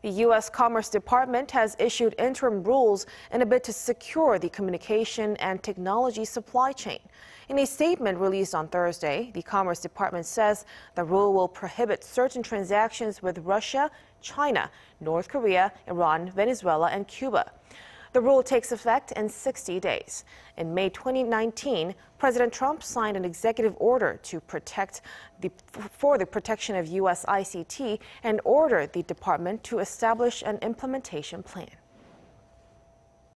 The U.S. Commerce Department has issued interim rules in a bid to secure the communication and technology supply chain. In a statement released on Thursday, the Commerce Department says the rule will prohibit certain transactions with Russia, China, North Korea, Iran, Venezuela, and Cuba. The rule takes effect in 60 days. In May 2019, President Trump signed an executive order for the protection of U.S. ICT and ordered the department to establish an implementation plan.